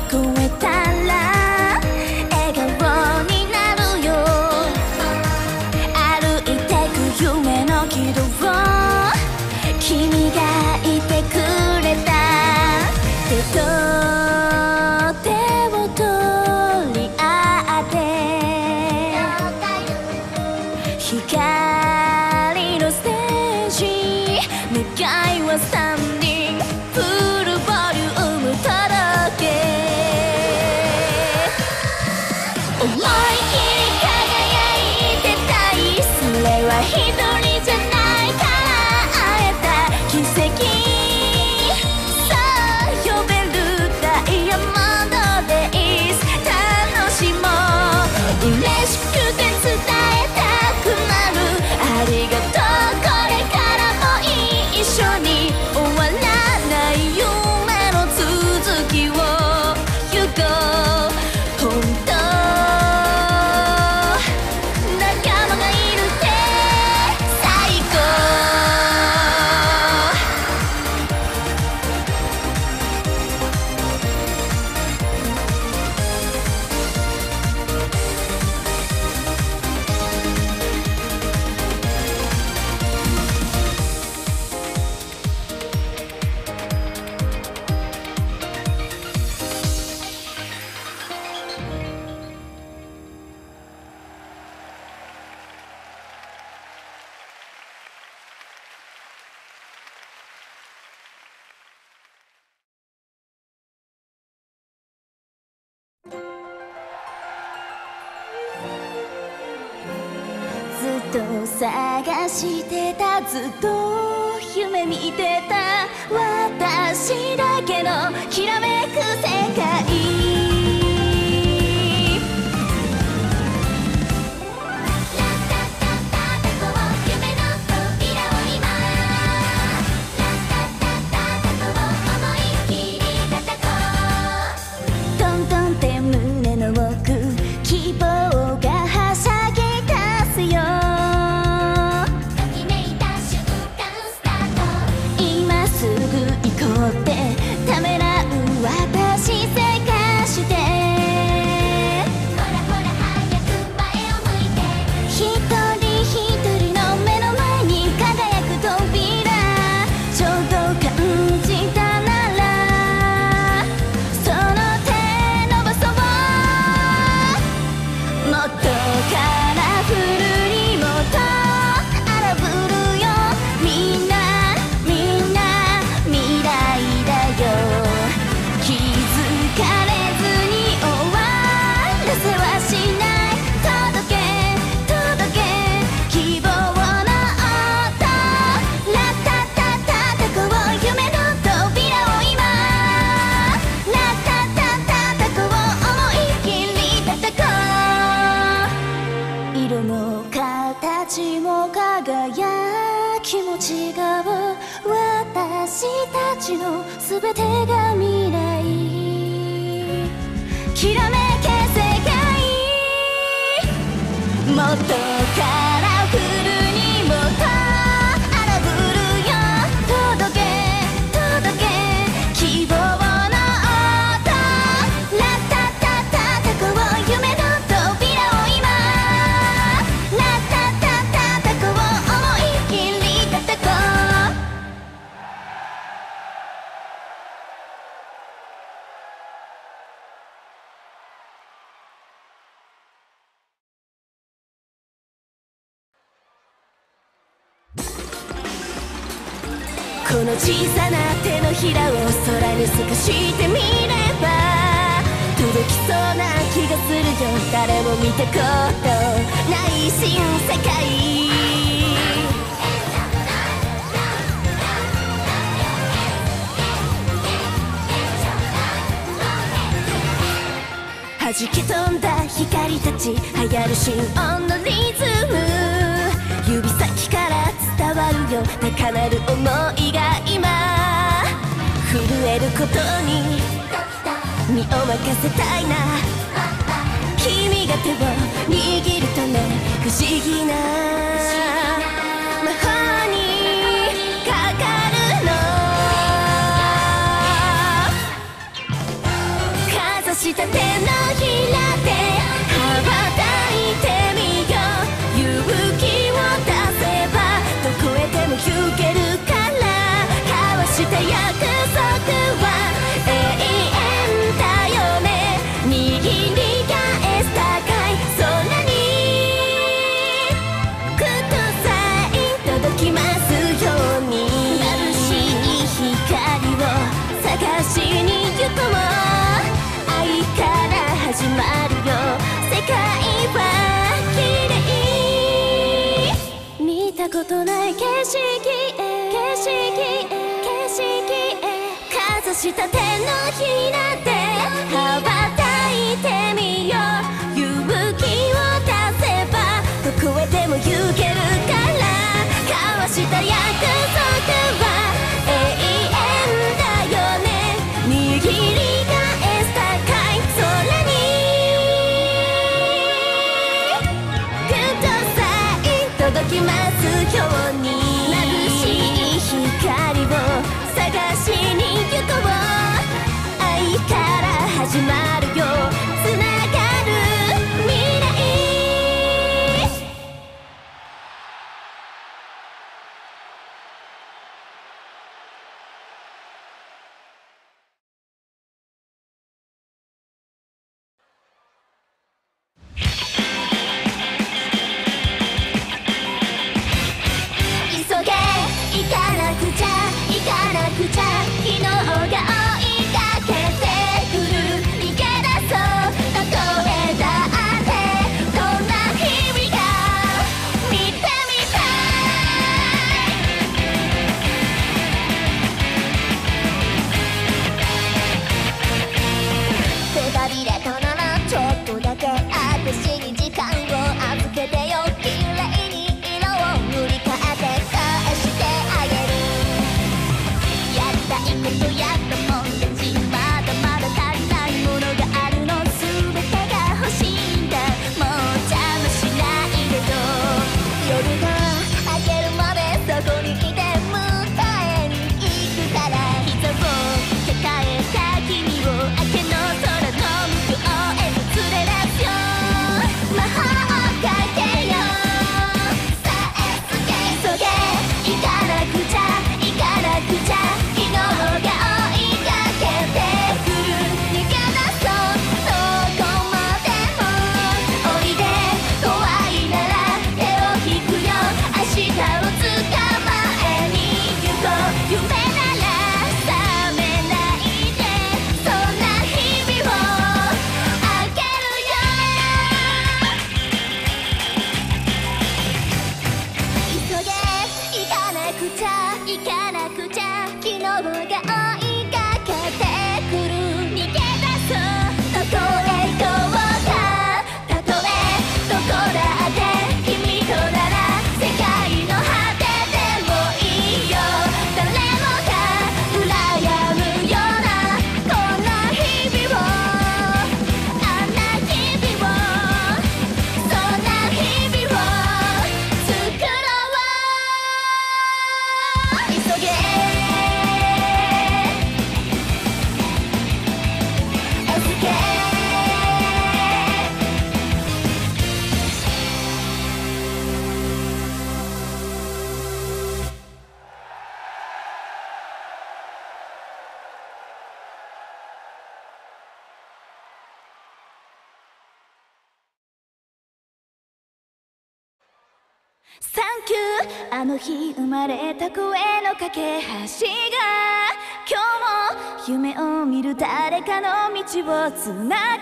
越えたら笑顔になるよ。歩いてく夢の軌道を君がいてくれた。手と手を取り合って光のステージ、願いはスタンディングフルボリューム届け。思い切り輝いてたい、それは一人じゃないから会えた奇跡。さあ呼べるダイヤモンドデイズ楽しもう。嬉しくて伝えたくなるありがとう。これからも一緒に終わらない夢の続きを行こう。本当仲間がいるって最高。ずっと探してた、ずっと夢見てた私だけのきらめく世界。トントンって胸の奥、希望がはしゃぎ出すよ。ときめいた瞬間スタート、今すぐ行こうってためらう私せかして。ほらほら早く前を向いて、一人一人の目の前に輝く扉、ちょうど感じたならその手伸ばそう。もっとカラフルにもっと荒ぶるよ。みんなみんな未来だよ。気づかれずに終わらせはしない。届け届け希望の音、ラッタッタッタ叩こう夢の扉を今、ラッタッタッタ叩こう思いっきり叩こう。色も形も輝きも違う私たちの全てが未来。きらめけ世界、もっとカラフルにもっと荒ぶるよ。届け届け希望の音、ラッタッタッタ叩こう夢の扉を今、ラッタッタッタ叩こう思いっきり叩こう。この小さな手のひらを空に透かしてみれば届きそうな気がするよ。誰も見たことない新世界。弾け飛んだ光たち、流行る心音のリズム、指先から伝わるよ高鳴る想いが今震えることに身を任せたいな。君が手を握るとね、不思議な魔法にかかるの。風した手のひらで羽ばたいてみよう。勇気を出せばどこへでも行けるから交わした約束は永遠だよね。握り返す高い空にグッドサイン届きますように。眩しい光を探しに行こう。愛から始まるよ。世界は綺麗。見たことない景色へかざした手のひらで羽ばたいてみよう。勇気を出せばどこへでも行けるから交わした約束は永遠だよね。握り返す高い空にグッドサイン届きますように。眩しい光を探しに行こう。愛から始まるよ。つながる未来。急げ行かなくちゃ行かなくちゃ。昨日が追いかけてくる。逃げ出そうどこへだってどんな日々が見てみたい。くたびれたならちょっとだけ私に時間を預けてよ。綺麗に色を塗り替えて返してあげる。やりたいことやったもんたちまだまだ足りないものがあるの。全てが欲しいんだ。もう邪魔しないでよ。夜が明けるまでそこにいて迎えに行くから。膝を抱えた君を明けの空の向こうへと連れ出すよ。魔法をかけよう。さあ急げ行かなくちゃ行かなくちゃ。昨日が追いかけてくる。逃げ出そうどこまでもおいで。怖いなら手を引くよ。明日を捕まえに行こう。夢なら覚めないでそんな日々をあげるよ。急げ行かなくちゃ行かなくちゃ。昨日が追いかけてくる。逃げ出そうどこへ行こうか。たとえどこだって君となら世界の果てでもいいよ。誰もが羨むようなこんな日々をあんな日々をそんな日々を作ろう。急げサンキューあの日生まれた声の架け橋が今日も夢を見る誰かの道をつなぐ。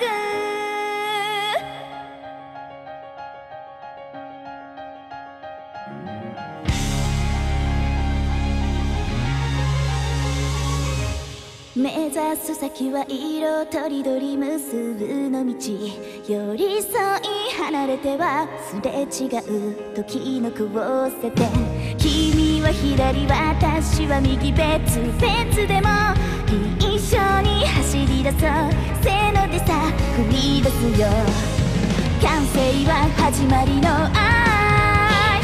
目指す先は色とりどり結ぶの道。寄り添い離れてはすれ違う時の交差点。君は左私は右別々でも一緒に走り出そう。せーのでさ踏み出すよ。完成は始まりの愛。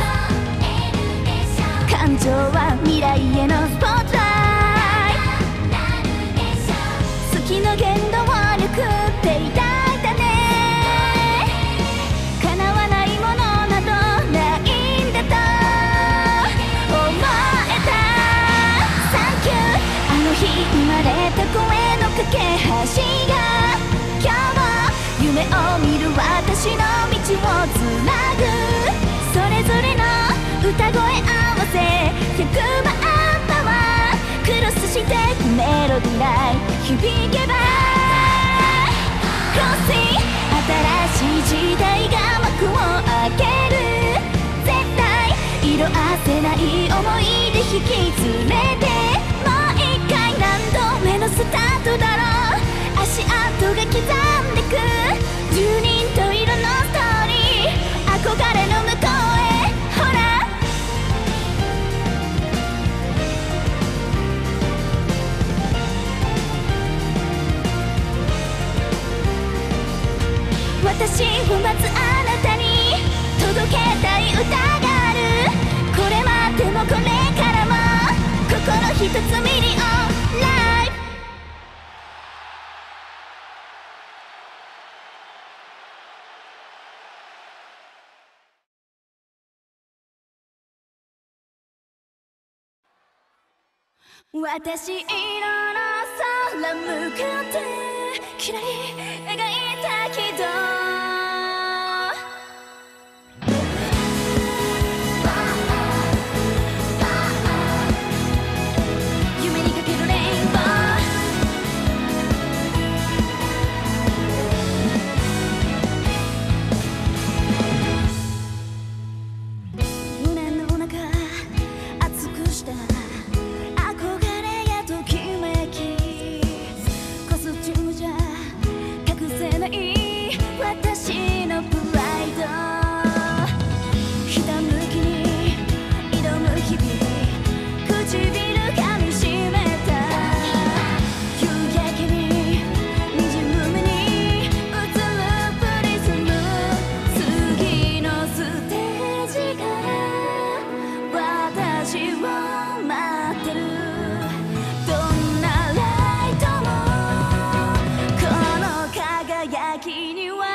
感情は未来へのスポットライト。月の原動力ってまれた声の架け橋が今日夢を見る私の道をつなぐ。それぞれの歌声合わせ100万パワークロスしてメロディライン響けばクロス新しい時代が幕を開ける。絶対色あせない思い出引き連れてもう一回何度目のスタートだろう。足跡が刻んでく十人十色のストーリー。憧れの向こうへほら私を待つあなたに届けたい歌がある。これまでもこれからも心一つミリオンライフ。私色の空向かってきらり描いたけど夢にかけるレインボー。胸の中熱くした私のプライドひたむきに挑む日々唇噛みしめた夕焼けに滲む目に映るプリズム。次のステージが私を待ってる。どんなライトもこの輝きには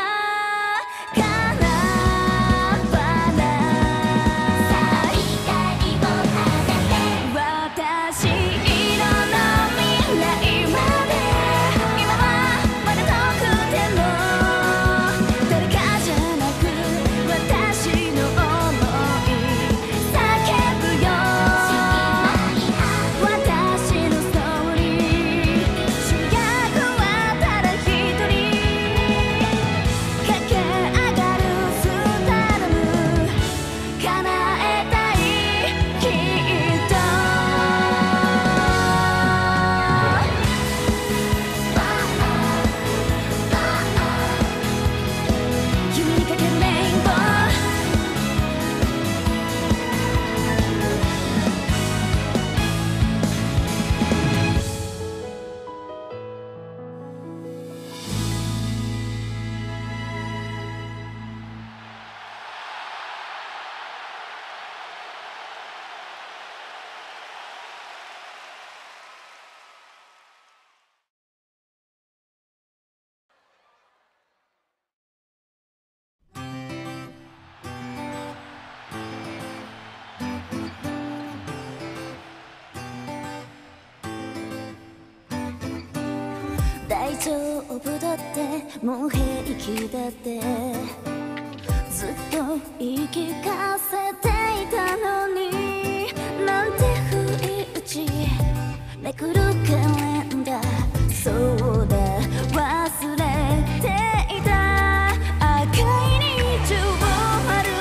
大丈夫だってもう平気だってずっと言い聞かせていたのになんて不意打ちめくるカレンダー。そうだ忘れていた赤い日常ある。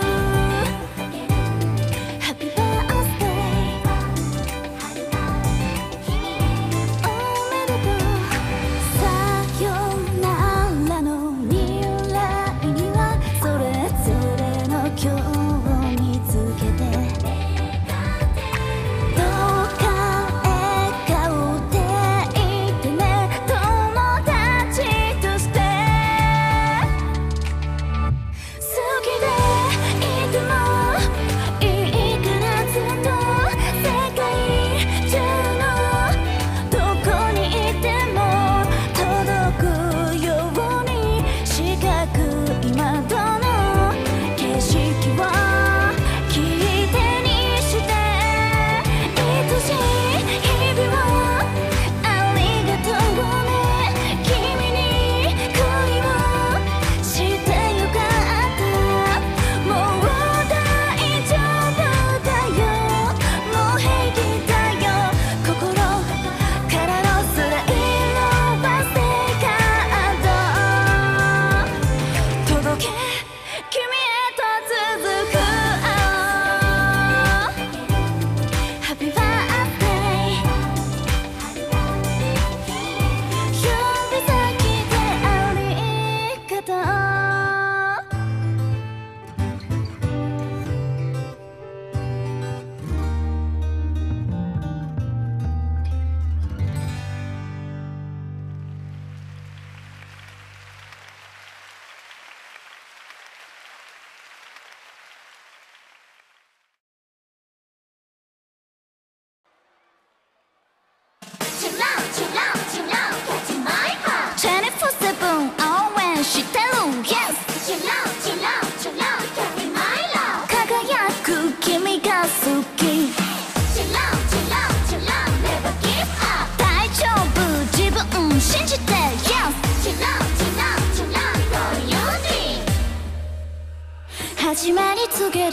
ハッピーバースデーおめでとうさよならの未来にはそれぞれの今日を見つけてどうか笑顔でり告げる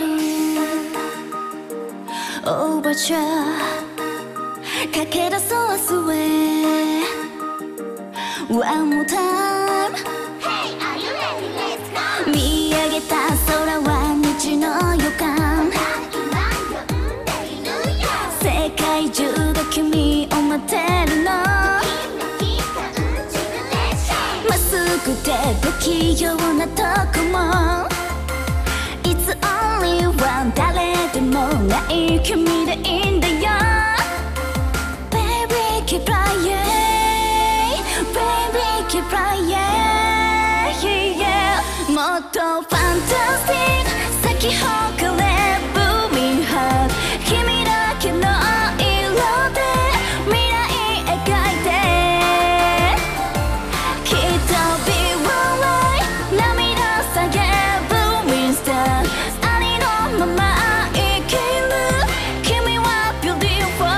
オーバーチャー駆け出そう明日へ One more time Hey, are you ready? Let's go 見上げた空は虹の予感世界中が君を待ってるのまっすぐで不器用なとこも It's only one 誰でもない君でいいんだよ Baby keep flying Baby keep flying yeah. もっとファンタスティック咲き誇れ Booming heart 君だけの色で未来描いてきっと Be alright 涙さげ Booming star ありのまま生きる君は beautiful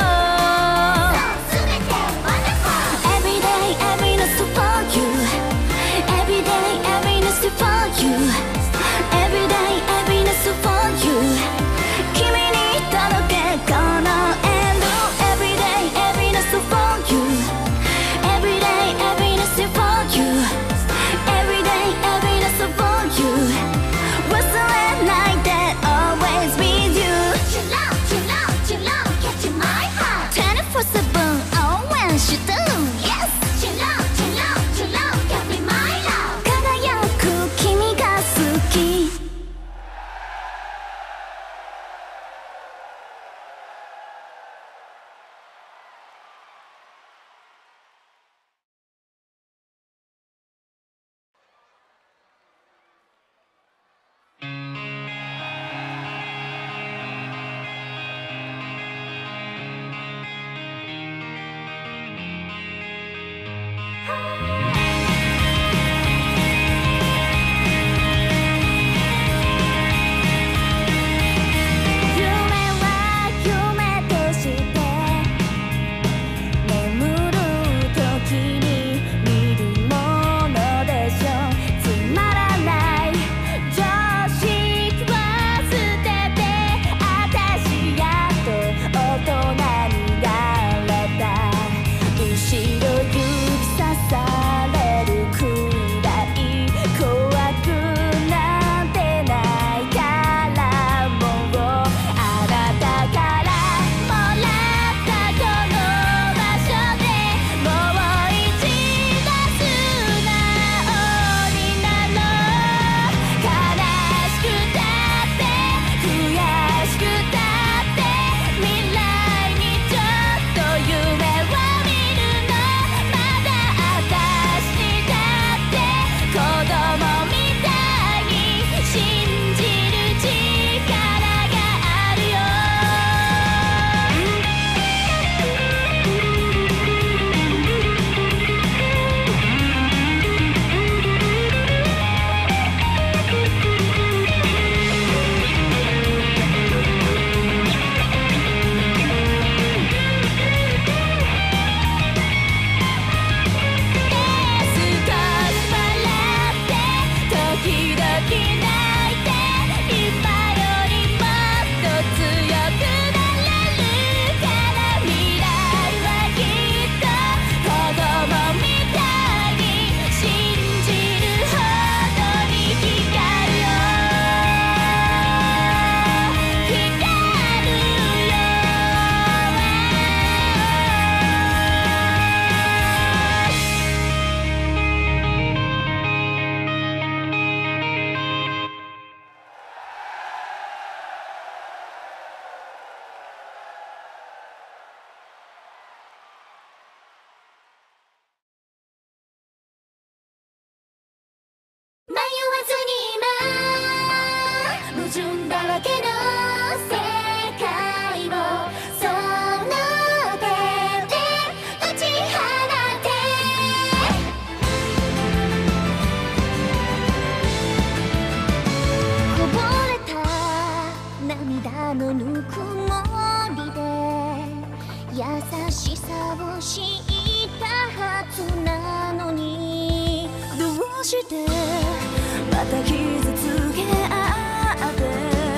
Every day happiness for you Every day happiness for you Every day happiness for you 君に届けこのエンド Every day happiness for you Every day happiness for you Every day happiness for you 忘れないで always with you Chill out, chill out, chill out, catch my heart 24/7 応援してる Yes Chill out, chill out, chill out, carry my love 輝く君が好き夢は夢として眠る時に見るものでしょつまらない常識は捨てて私やっと大人になれた後ろ指さされるくらい怖くなんてないからもうあなたからもらったこの場所でもう一度素直になろう悲しくたって悔しくたって未来にちょっと夢を見るのまだ私だって子供みたいに信じる力があるよ少し笑って時々泣いて今よりもっと強くなれるから未来はきっと子供みたいに信じるほどに光るよ光るよ迷わずに今矛盾だらけの世界をその手で打ち放てこぼれた涙のぬくもりで優しさを知ったはずなのにどうしてまた傷つけ合って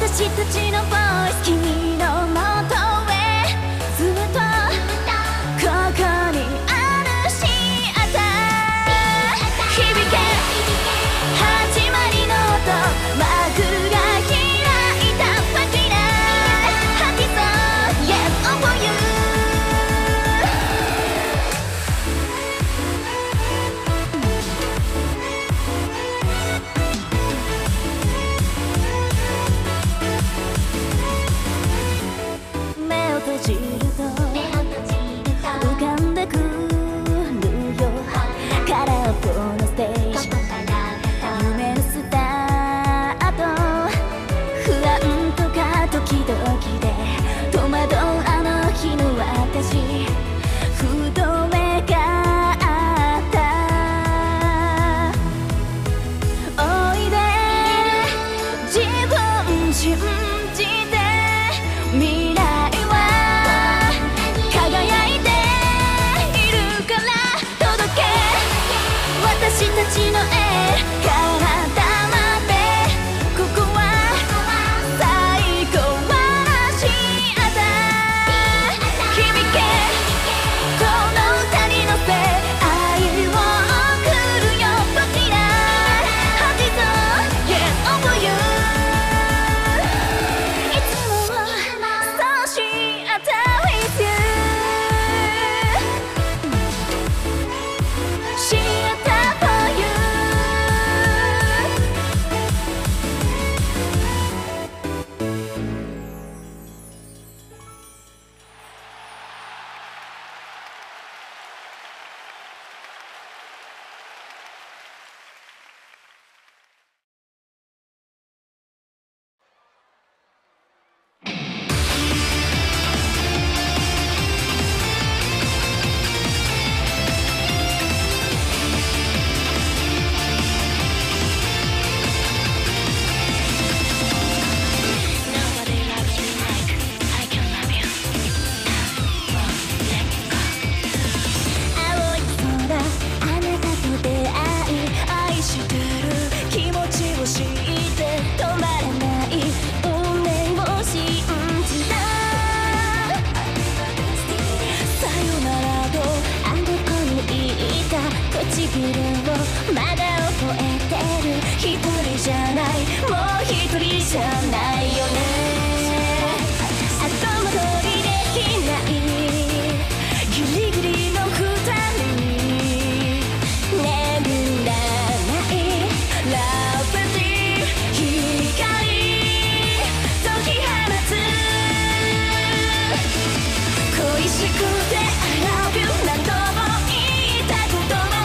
私たちのボイス君のもとへずっとここにあるシアター響け始まりの音幕が開いたパキラハッピーソー Yes all for you目を閉じると浮かんでくるよ空っぽのステージ夢のスタート不安とか時々で戸惑うあの日の私ふと目があったおいで自分信じて未来は輝いているから届け私たちの絵から黙ってここは最高のシアター響けこの歌に乗せ愛を送るよパキラハッピーソー Yes all for youいつもそうシアター with you シアター for you 青い空あなたと出会い愛してる気持ちを知って止まらない運命を信じたさよならとあの子に言った唇をまだ覚えてる一人じゃないもう一人じゃないよね後戻りできないギリギリの二人眠らないラブティー光解き放つ恋しくて I love you 何度も言いたいことも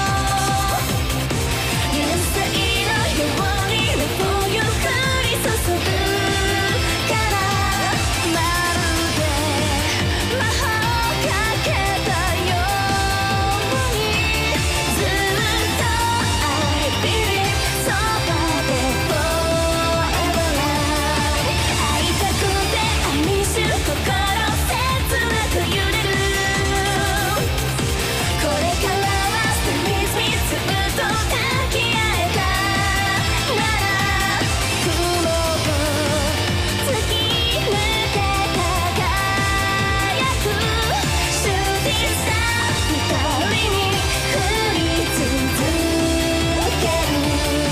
天才のように目をゆっくり注ぐからまるで魔法かけたようにずっと I believe そばで forever 会いたくて I miss you 心切なく揺れるこれからは Stay with me ずっと抱き合えたなら雲を突き抜け輝くシューティングスター二人に降り続ける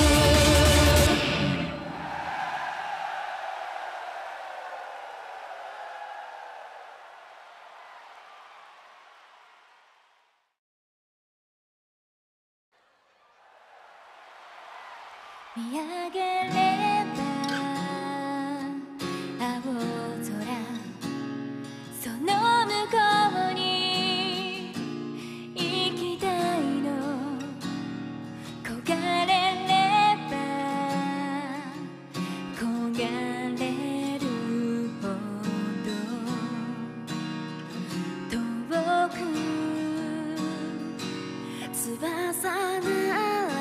見上げれば青空その向こうに行きたいの焦がれれば焦がれるほど遠く翼なら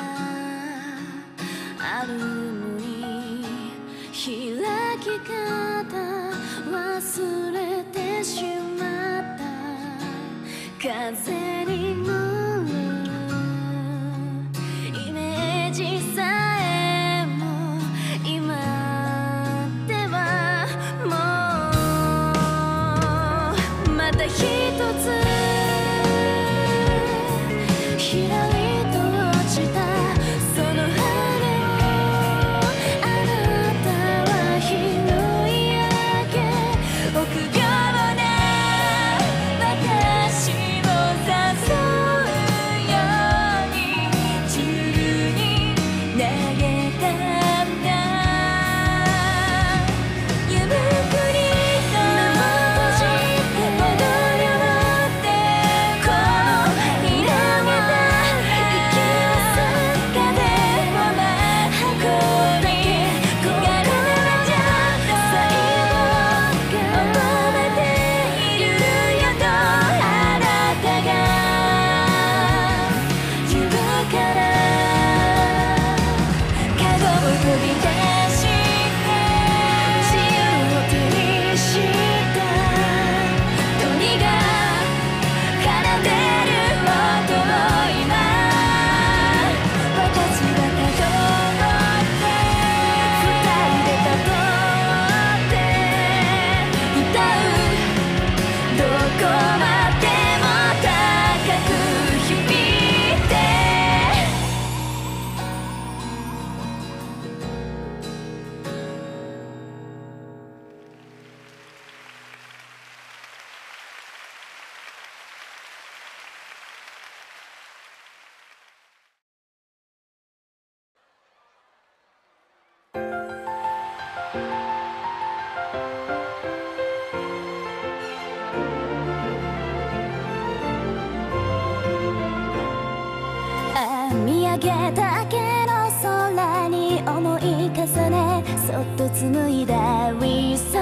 あるのに開き方忘れてしまった風に乗るイメージさえも今げだけの空に思い重ねそっと紡いだ We Song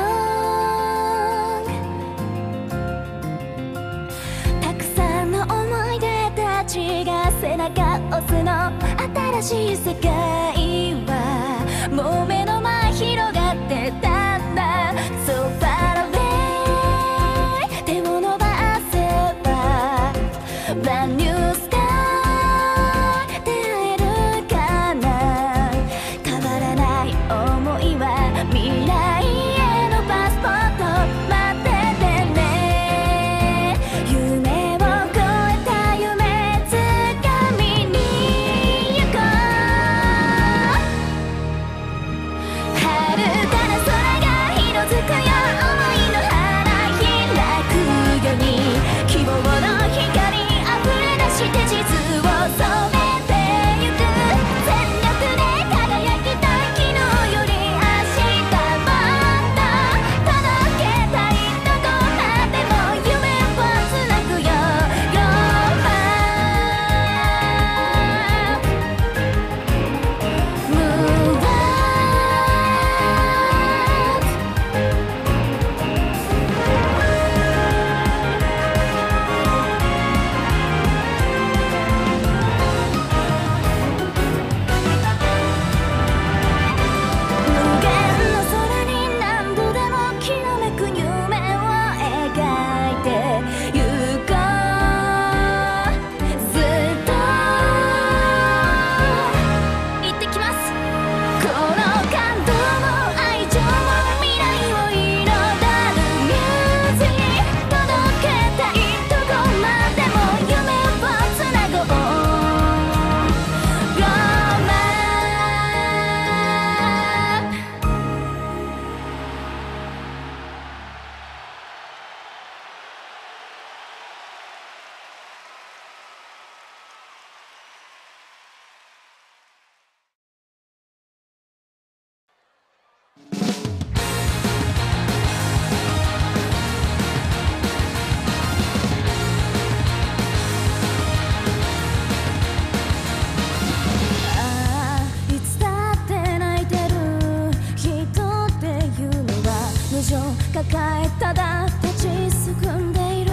たくさんの思い出たちが背中押すの新しい世界はもう目の前広がってたんだ So far away 手を伸ばせば Brand new start 出会えるかな変わらない想いは未来へのパスポート待っててね夢を超えた夢つかみに行こう遥かな空が色づくよ想いの花開くように希望の光溢れ出して地図を染めてゆく全力で輝きたい昨日より明日もっと届けたいどこまでも夢をつなぐよ Go far Move on 無限の空に何度でもきらめく夢を描いてゆこうずっと行ってきますこの感動も愛情も未来を彩るミュージック届けたいどこまでも夢をつなごうロマンいつだって泣いてる人っていうのは無情抱えただ立ちすくんでいる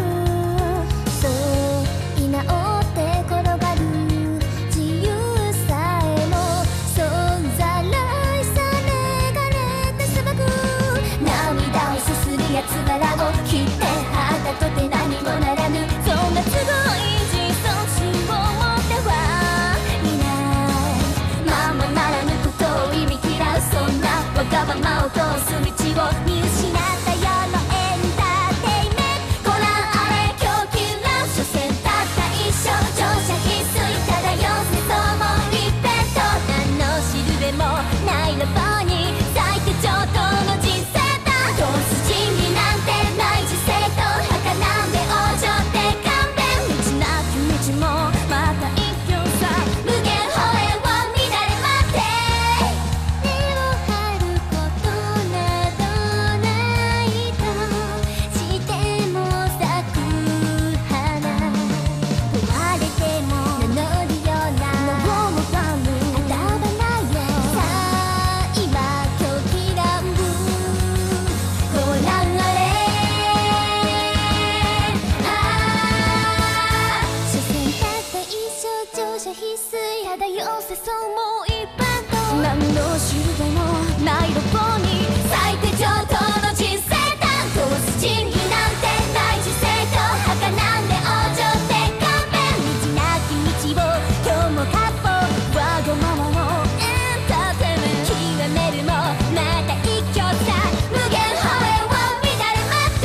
そう居直って転がる自由さえもそうざらいされがれて砂漠涙をすするやつらを切ってはったとて何もならぬそんな都合いい自尊心を持ってはいないままならぬことを忌み嫌うそんなわがままを通す道を見失ったよのエンターテインメントこらあれ狂気乱所詮たった一生乗車必須漂う世相も一辺倒何のしるべもないラボに咲いて上等の人生だどうす仁義なんてない時勢と儚んで往生って勘弁道なき道もまた一挙さ無限放映を乱れまって根を張ることなどないとしても咲く花壊れても名乗るようなのをもかむあたばないよさあ今狂気乱舞ご覧あれ所詮たった一生乗車必須漂う世相も一般と何のしるべもないロボに咲いて上等の人生だどうす仁義なんてない時勢と儚んで往生って勘弁道なき道を今日も割歩わがままをエンターテインメント極めるもまた一挙さ無限放映を乱れまって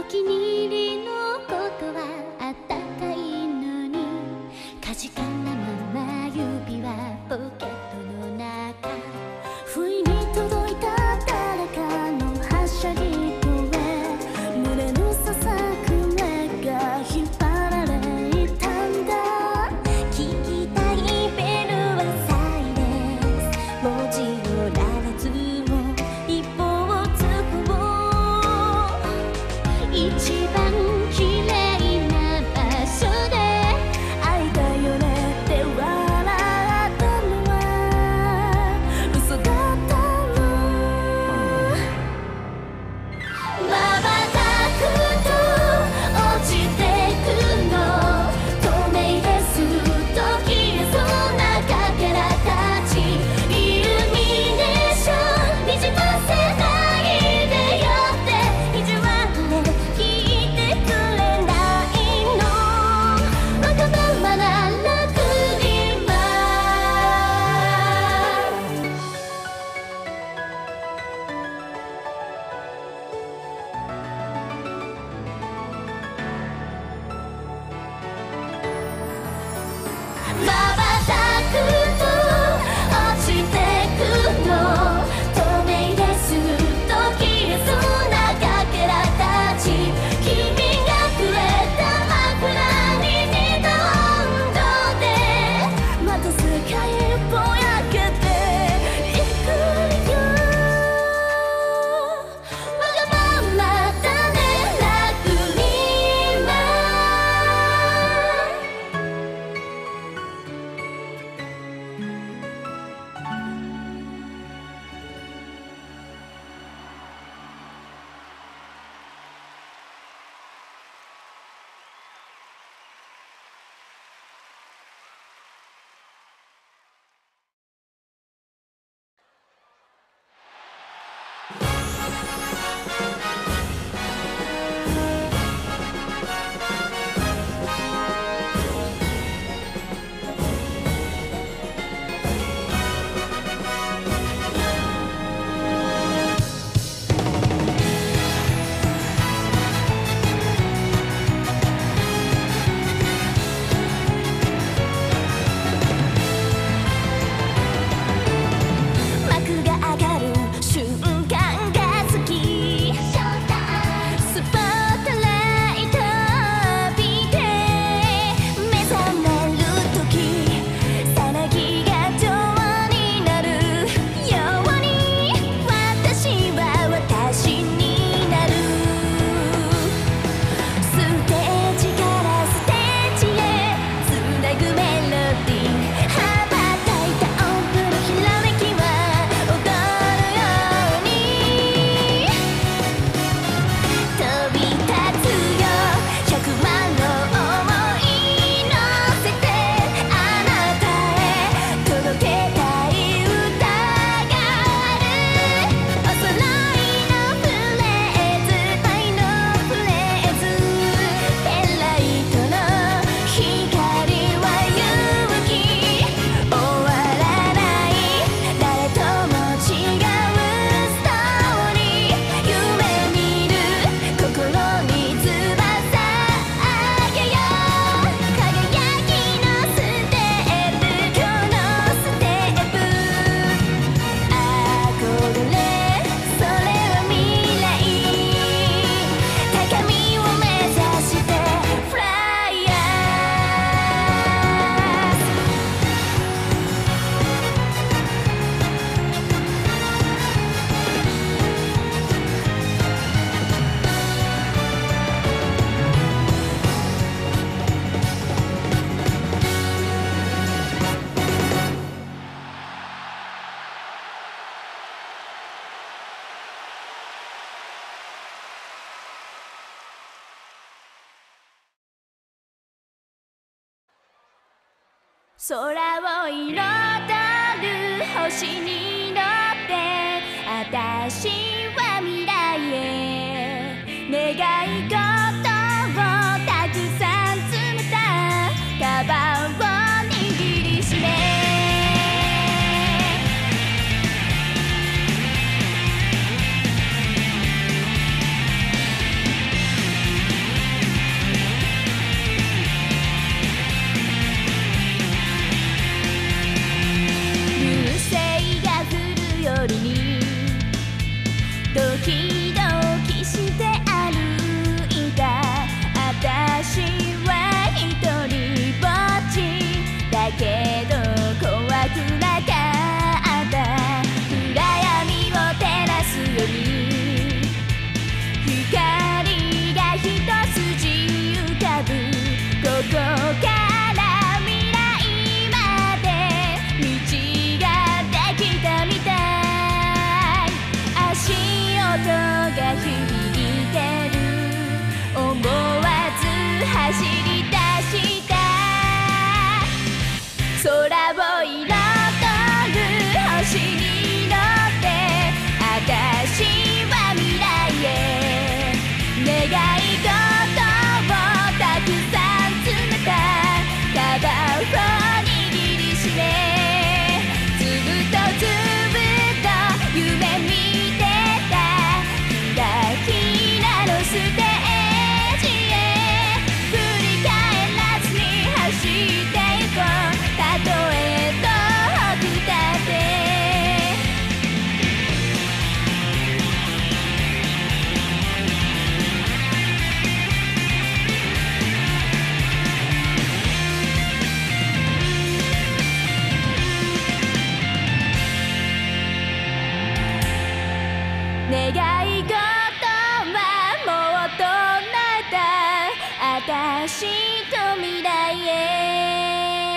気に入りのことはあったかいのに、かじかんだまま指はポケットの中。不意に届いた誰かのはしゃぎ声、胸のささくれが引っ張られたんだ。聞きたいベルはサイレンス、文字の羅列を一方通行。一番綺麗な場所で会いたいよねって笑ったのは嘘だったの。瞬くと落ちてくの透明ですと消えそうなかけらたち。イルミネーションにじませないでよって意地悪で聞いてくれないの。わがままなら振ります瞬くと落ちてくの透明ですと消えそうなかけらたち。君がくれた枕に似た温度でまた世界ぼやけていくよ。わがままだね楽には。幕が上がる瞬間が好き。スポットライト浴びて目覚める時、さなぎが蝶になるように私は私になる。ステージからステージへつなぐメロディー、羽ばたいた音符のひらめきは踊るように飛び立つよ。100万の想い乗せてあなたへ届けたい歌がある。お揃いのフレーズ、愛のフレーズ、ペンライトの光は勇気。終わらない誰とも違うストーリー、夢見る心に翼あげよう。輝きのステップ、今日のステップ、憧れそれは未来、高みを目指してフライヤ空を彩る星に乗って私は未来へ願い事をたくさん詰めたカバンを握りしめ、 願い事はもう唱えた私と未来へ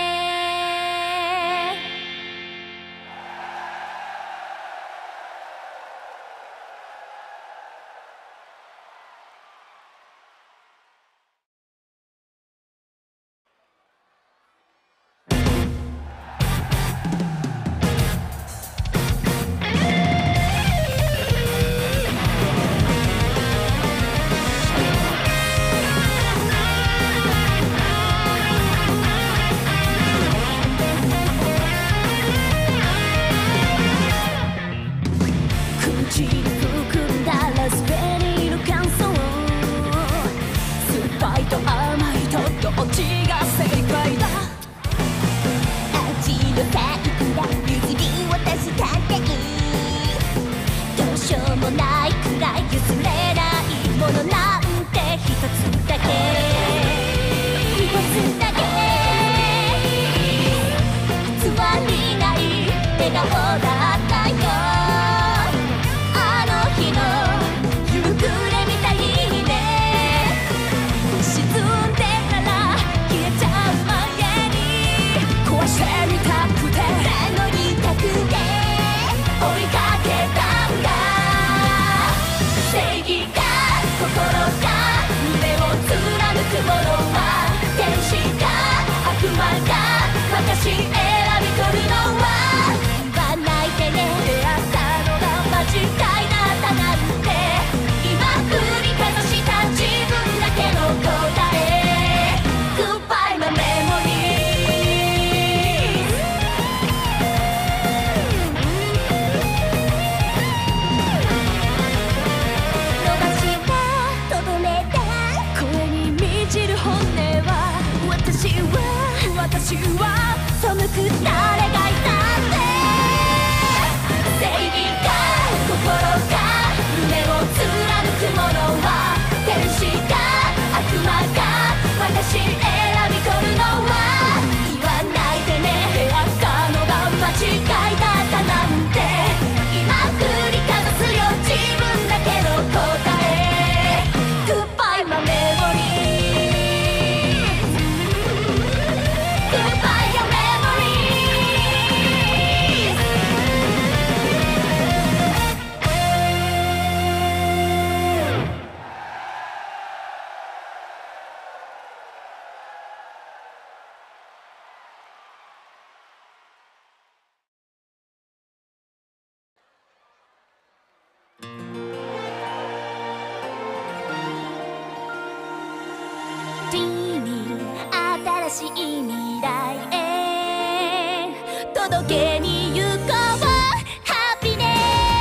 新しい未来へ届けに行こうハピネ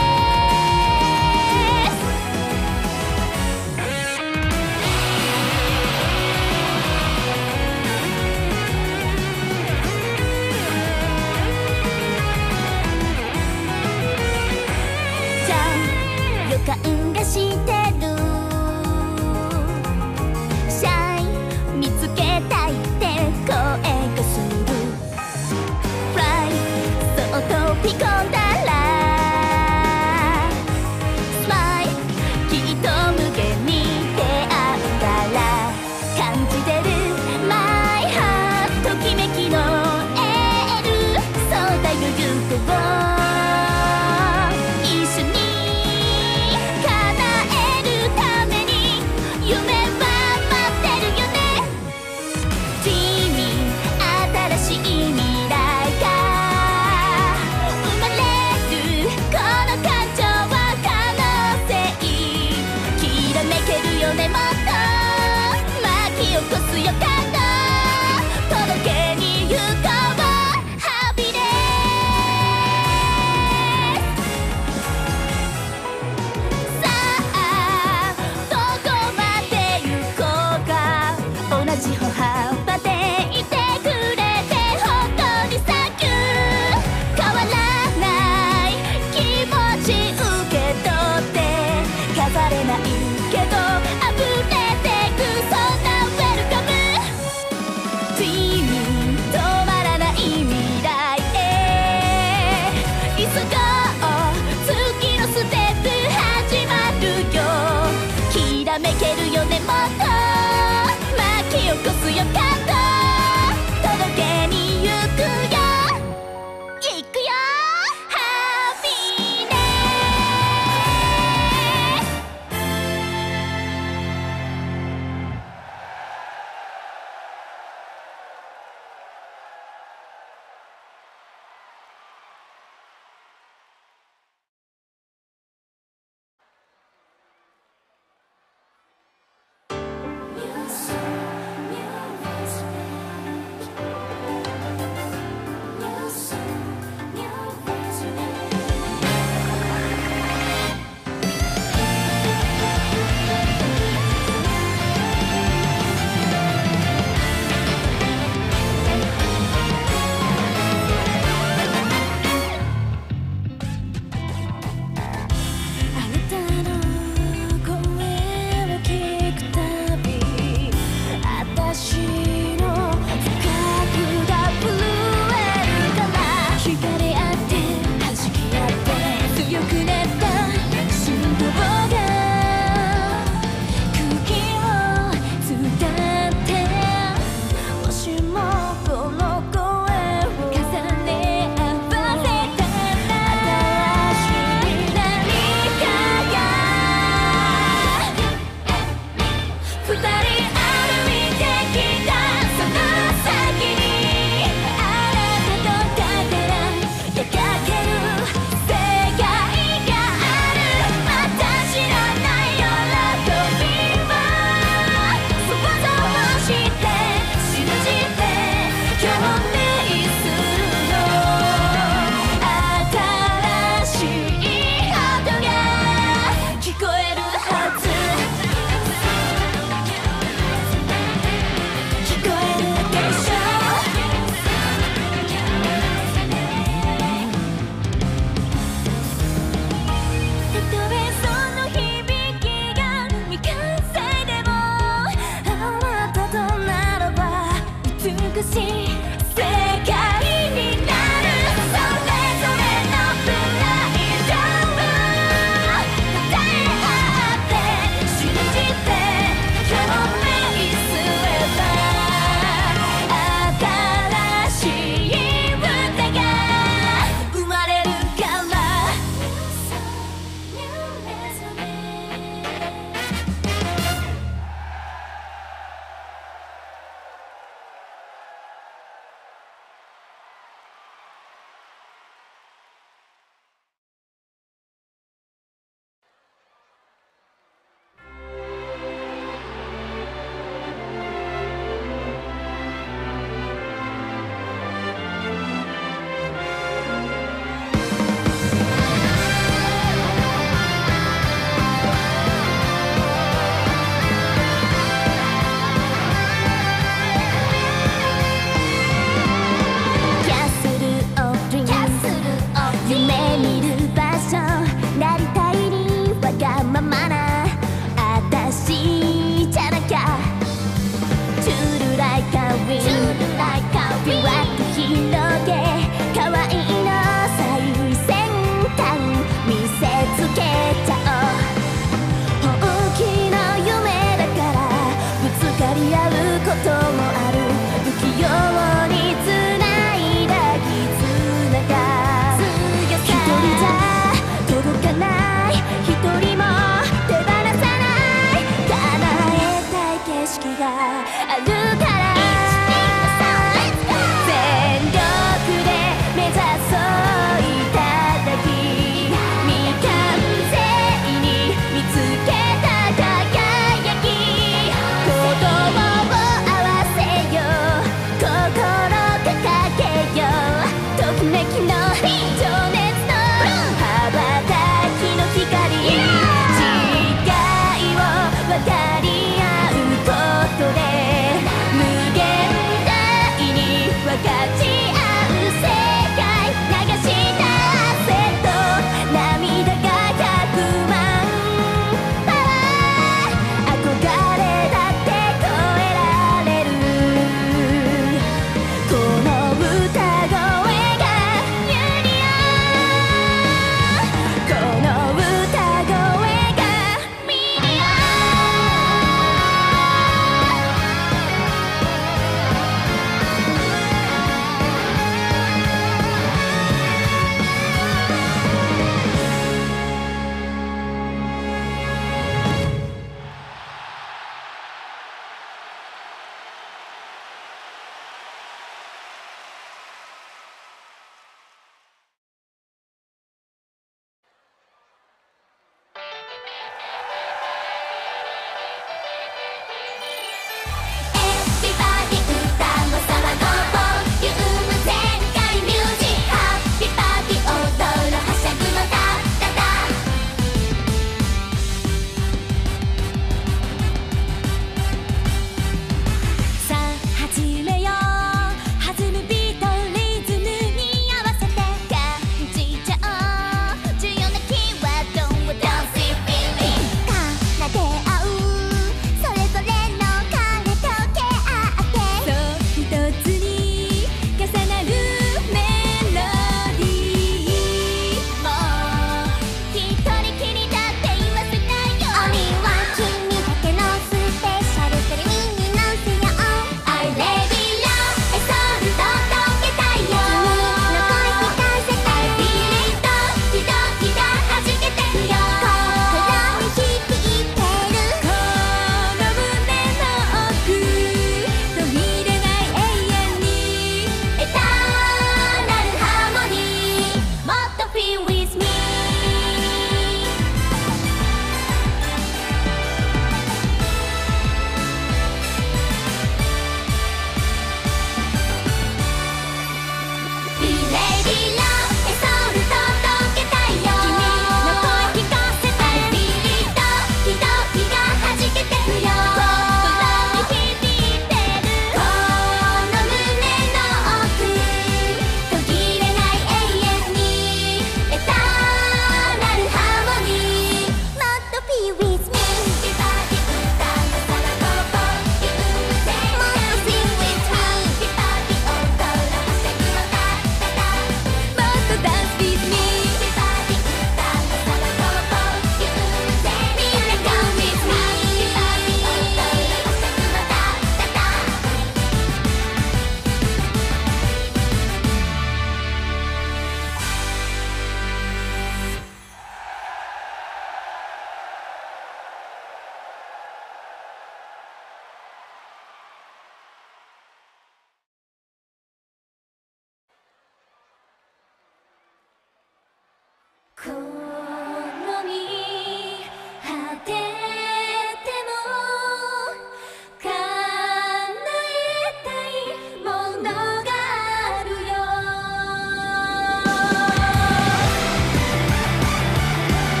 スじゃあ予感がしてるシャイン見つけたいって声がする Fly そう飛び込んだら Smile きっと無限に出会うから感じてる My heart ときめきのエールそうだよ行こう一緒に叶えるために夢は待ってるよね新しい未来が生まれ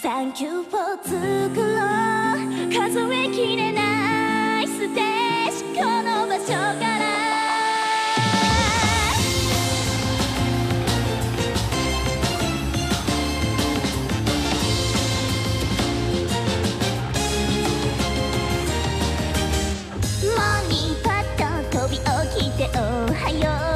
サンキューフォー作ろう数えきれないステージこの場所からモーニングパッと飛び起きておはよう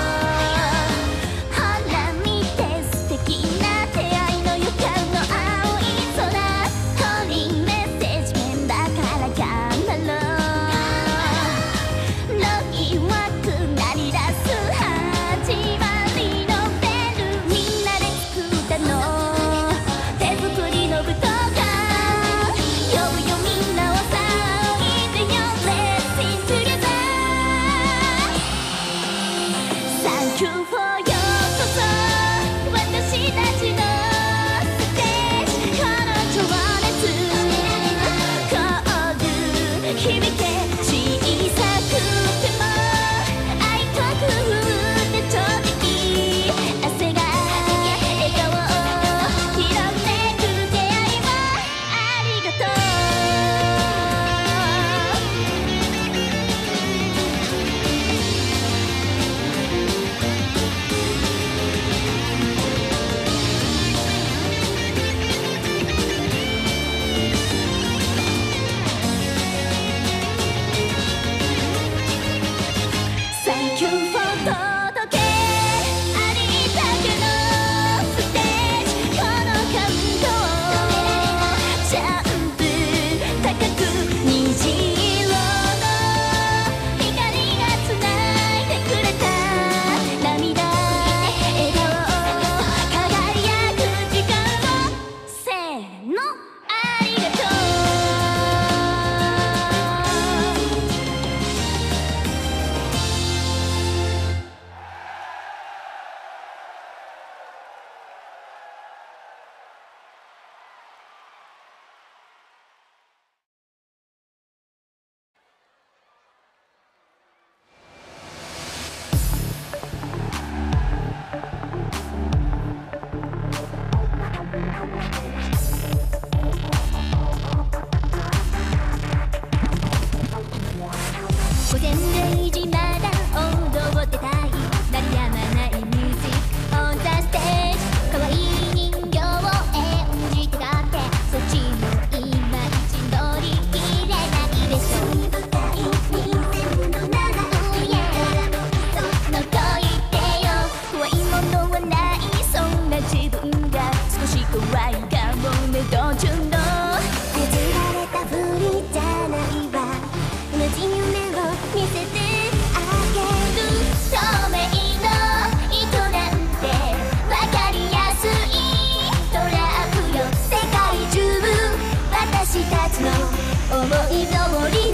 午前0時まだ踊ってたい鳴りやまないミュージックオンザステージ可愛い人形を演じてたってそっちもいまいち乗り切れないでしょ舞台に全部の長いやのと言ってよ怖いものはないそんな自分が少し怖いかもねDon't you know削られたふりじゃないわ同じ夢を見せてあげる透明の糸なんてわかりやすいトラックよ世界中私たちの思い通りね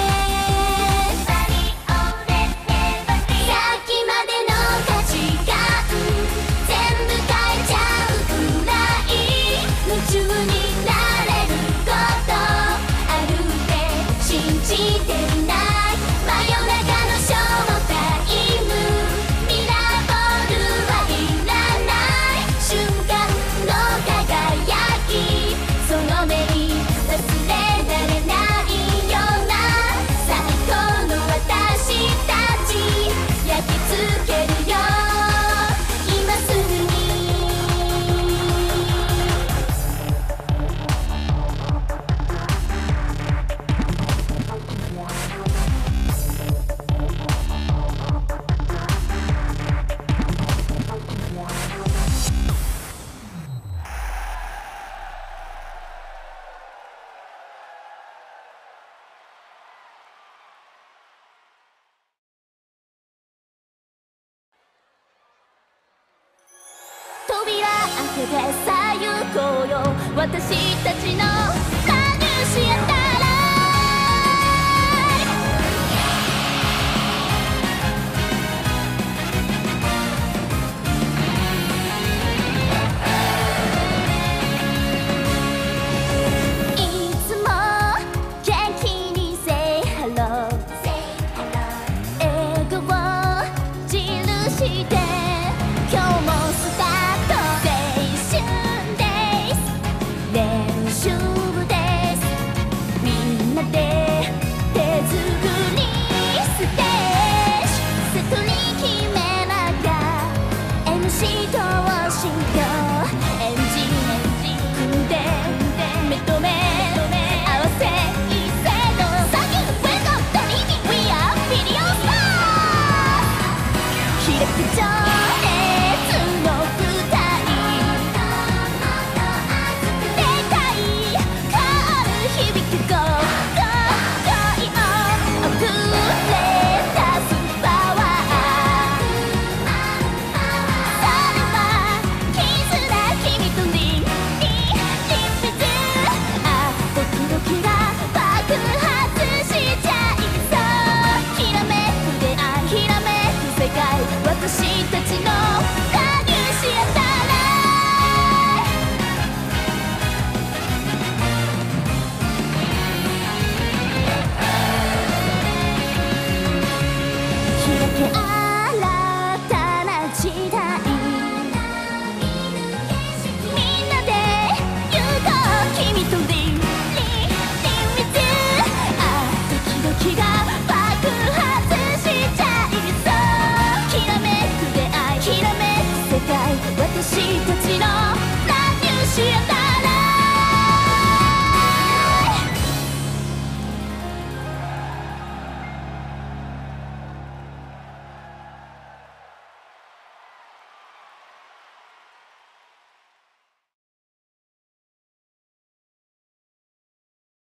さっきまでの価値観全部変えちゃうくらい夢中になれることあるって信じてるな扉開けてさあ行こうよ私たちのマルシアだ